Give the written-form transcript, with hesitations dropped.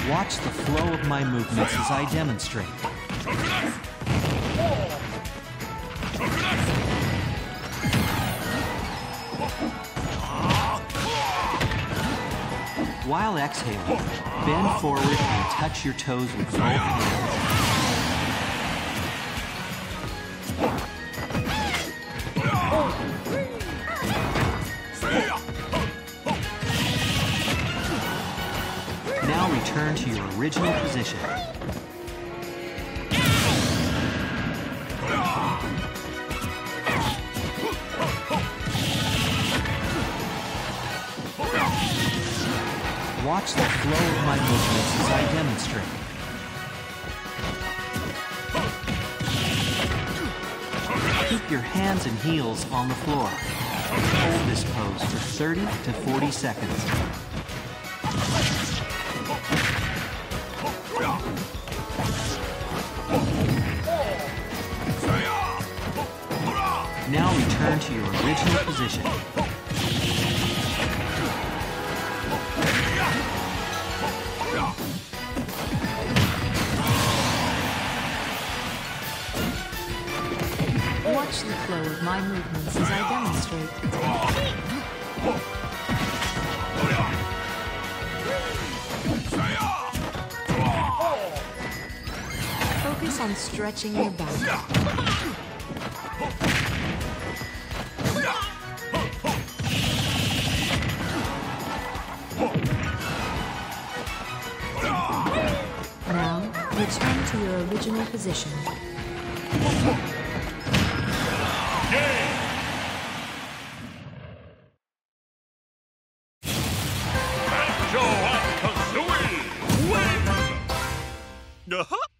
Watch the flow of my movements as I demonstrate. While exhaling, bend forward and touch your toes with both hands. Now return to your original position. Watch the flow of my movements as I demonstrate. Keep your hands and heels on the floor. Hold this pose for 30 to 40 seconds. Now return to your original position. Watch the flow of my movements as I demonstrate. Focus on stretching your back. Now, return to your original position. Win!